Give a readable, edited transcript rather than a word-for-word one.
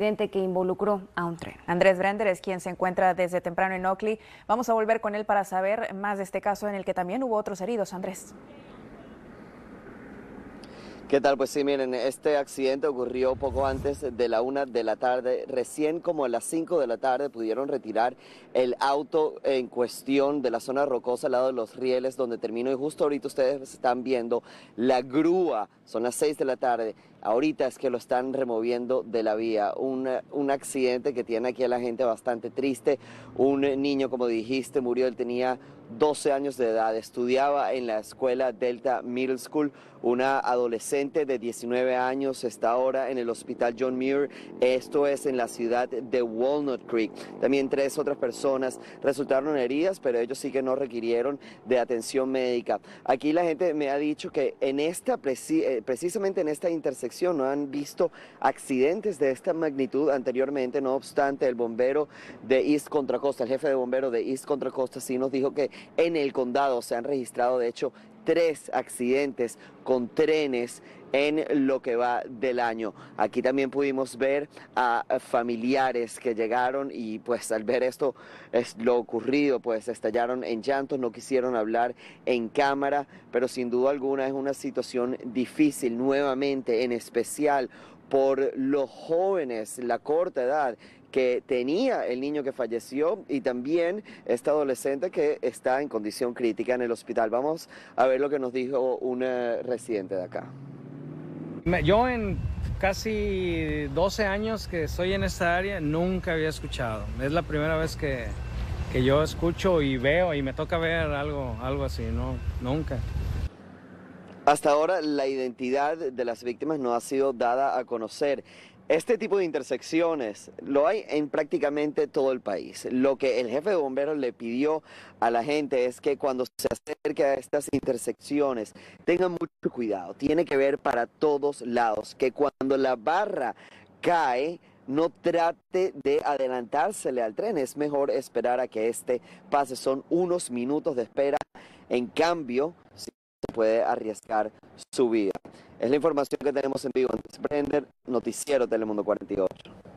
accidente que involucró a un tren. Andrés Brender es quien se encuentra desde temprano en Oakley. Vamos a volver con él para saber más de este caso en el que también hubo otros heridos. Andrés. ¿Qué tal? Pues sí, miren, este accidente ocurrió poco antes de la 1 de la tarde. Recién como a las 5 de la tarde pudieron retirar el auto en cuestión de la zona rocosa al lado de los rieles donde terminó. Y justo ahorita ustedes están viendo la grúa, son las 6 de la tarde. Ahorita es que lo están removiendo de la vía. Un accidente que tiene aquí a la gente bastante triste. Un niño, como dijiste, murió. Él tenía 12 años de edad, estudiaba en la escuela Delta Middle School. Una adolescente de 19 años está ahora en el hospital John Muir, esto es en la ciudad de Walnut Creek. También 3 otras personas resultaron heridas, pero ellos sí que no requirieron de atención médica. Aquí la gente me ha dicho que en precisamente en esta intersección no han visto accidentes de esta magnitud anteriormente. No obstante, el bombero de East Contra Costa, el jefe de bomberos de East Contra Costa, sí nos dijo que en el condado se han registrado de hecho 3 accidentes con trenes en lo que va del año. Aquí también pudimos ver a familiares que llegaron y pues al ver esto, es lo ocurrido, pues estallaron en llantos, no quisieron hablar en cámara, pero sin duda alguna es una situación difícil nuevamente, en especial por los jóvenes, la corta edad que tenía el niño que falleció y también esta adolescente que está en condición crítica en el hospital. Vamos a ver lo que nos dijo una residente de acá. Yo en casi 12 años que estoy en esta área nunca había escuchado. Es la primera vez que yo escucho y veo y me toca ver algo así, no, nunca. Hasta ahora la identidad de las víctimas no ha sido dada a conocer. Este tipo de intersecciones lo hay en prácticamente todo el país. Lo que el jefe de bomberos le pidió a la gente es que cuando se acerque a estas intersecciones tengan mucho cuidado. Tiene que ver para todos lados, que cuando la barra cae no trate de adelantársele al tren. Es mejor esperar a que este pase. Son unos minutos de espera. En cambio, se puede arriesgar su vida. Es la información que tenemos en vivo. Andrés Brender, Noticiero Telemundo 48.